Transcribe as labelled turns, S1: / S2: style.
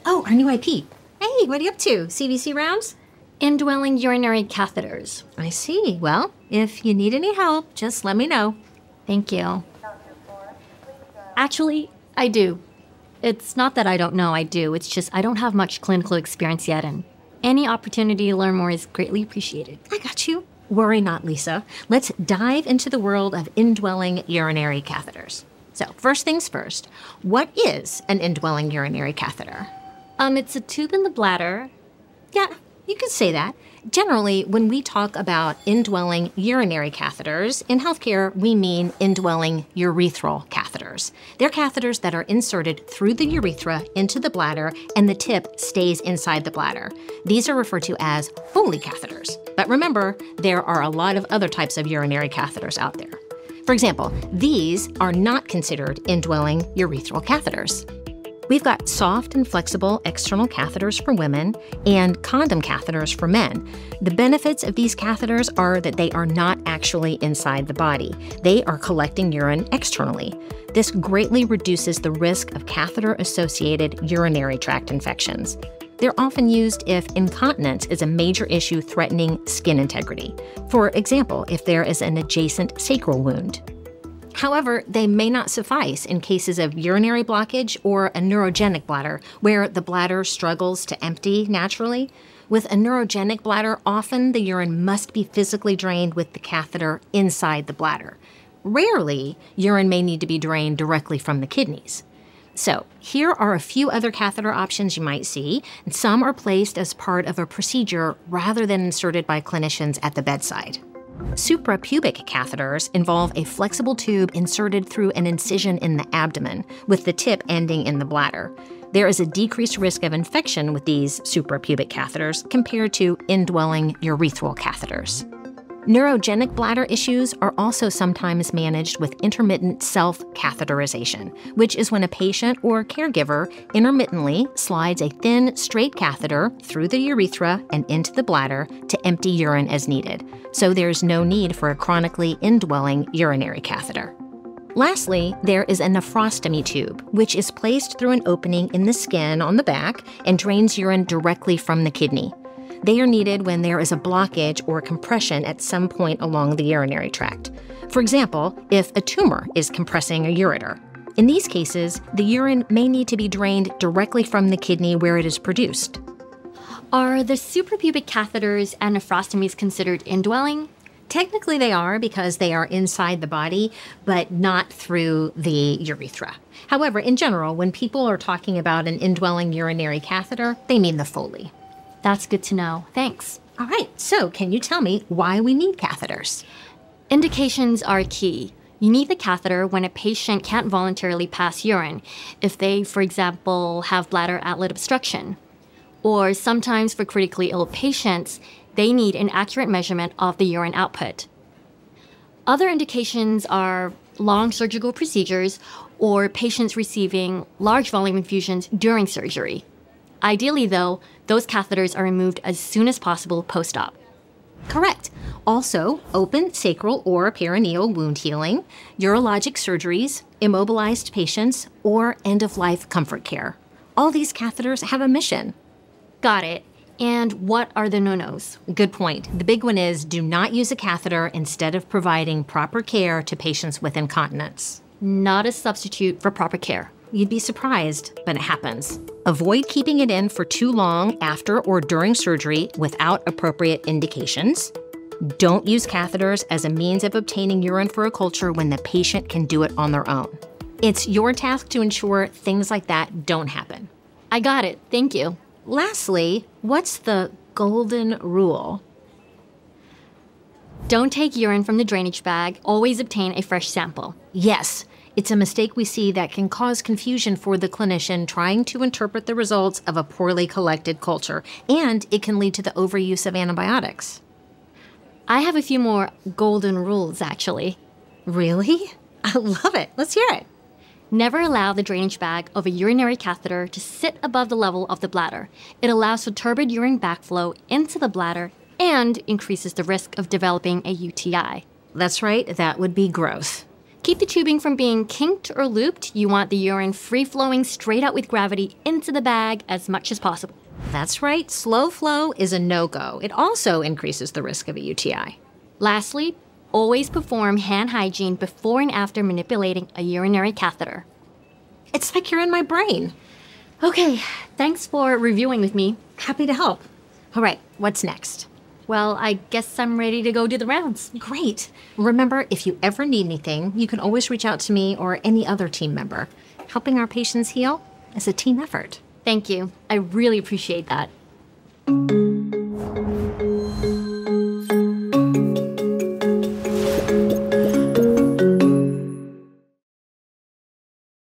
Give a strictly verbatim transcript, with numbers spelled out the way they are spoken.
S1: Oh, our new I P. Hey, what are you up to? C V C rounds?
S2: Indwelling Urinary Catheters.
S1: I see. Well, if you need any help, just let me know.
S2: Thank you. Actually, I do. It's not that I don't know I do, it's just I don't have much clinical experience yet, and any opportunity to learn more is greatly appreciated.
S1: I got you. Worry not, Lisa. Let's dive into the world of indwelling urinary catheters. So, first things first, what is an indwelling urinary catheter?
S2: Um, it's a tube in the bladder.
S1: Yeah, you could say that. Generally, when we talk about indwelling urinary catheters, in healthcare, we mean indwelling urethral catheters. They're catheters that are inserted through the urethra into the bladder, and the tip stays inside the bladder. These are referred to as Foley catheters. But remember, there are a lot of other types of urinary catheters out there. For example, these are not considered indwelling urethral catheters. We've got soft and flexible external catheters for women and condom catheters for men. The benefits of these catheters are that they are not actually inside the body. They are collecting urine externally. This greatly reduces the risk of catheter-associated urinary tract infections. They're often used if incontinence is a major issue threatening skin integrity. For example, if there is an adjacent sacral wound. However, they may not suffice in cases of urinary blockage or a neurogenic bladder, where the bladder struggles to empty naturally. With a neurogenic bladder, often the urine must be physically drained with the catheter inside the bladder. Rarely, urine may need to be drained directly from the kidneys. So, here are a few other catheter options you might see, and some are placed as part of a procedure rather than inserted by clinicians at the bedside. Suprapubic catheters involve a flexible tube inserted through an incision in the abdomen, with the tip ending in the bladder. There is a decreased risk of infection with these suprapubic catheters compared to indwelling urethral catheters. Neurogenic bladder issues are also sometimes managed with intermittent self-catheterization, which is when a patient or caregiver intermittently slides a thin, straight catheter through the urethra and into the bladder to empty urine as needed. So there's no need for a chronically indwelling urinary catheter. Lastly, there is a nephrostomy tube, which is placed through an opening in the skin on the back and drains urine directly from the kidney. They are needed when there is a blockage or compression at some point along the urinary tract. For example, if a tumor is compressing a ureter. In these cases, the urine may need to be drained directly from the kidney where it is produced.
S2: Are the suprapubic catheters and nephrostomies considered indwelling?
S1: Technically they are because they are inside the body, but not through the urethra. However, in general, when people are talking about an indwelling urinary catheter, they mean the Foley.
S2: That's good to know. Thanks.
S1: All right, so can you tell me why we need catheters?
S2: Indications are key. You need the catheter when a patient can't voluntarily pass urine, if they, for example, have bladder outlet obstruction. Or sometimes for critically ill patients, they need an accurate measurement of the urine output. Other indications are long surgical procedures or patients receiving large volume infusions during surgery. Ideally, though, those catheters are removed as soon as possible post-op.
S1: Correct. Also, open sacral or perineal wound healing, urologic surgeries, immobilized patients, or end-of-life comfort care. All these catheters have a mission.
S2: Got it. And what are the no-nos?
S1: Good point. The big one is do not use a catheter instead of providing proper care to patients with incontinence.
S2: Not a substitute for proper care.
S1: You'd be surprised, but it happens. Avoid keeping it in for too long after or during surgery without appropriate indications. Don't use catheters as a means of obtaining urine for a culture when the patient can do it on their own. It's your task to ensure things like that don't happen.
S2: I got it. Thank you.
S1: Lastly, what's the golden rule?
S2: Don't take urine from the drainage bag. Always obtain a fresh sample.
S1: Yes. It's a mistake we see that can cause confusion for the clinician trying to interpret the results of a poorly collected culture, and it can lead to the overuse of antibiotics.
S2: I have a few more golden rules, actually.
S1: Really? I love it. Let's hear it.
S2: Never allow the drainage bag of a urinary catheter to sit above the level of the bladder. It allows for turbid urine backflow into the bladder and increases the risk of developing a U T I.
S1: That's right. That would be gross.
S2: keep the tubing from being kinked or looped. You want the urine free-flowing straight out with gravity into the bag as much as possible.
S1: That's right, slow flow is a no-go. It also increases the risk of a U T I.
S2: Lastly, always perform hand hygiene before and after manipulating a urinary catheter.
S1: It's like you're in my brain.
S2: Okay, thanks for reviewing with me.
S1: Happy to help. All right, what's next?
S2: Well, I guess I'm ready to go do the rounds.
S1: Great. Remember, if you ever need anything, you can always reach out to me or any other team member. Helping our patients heal is a team effort.
S2: Thank you. I really appreciate that.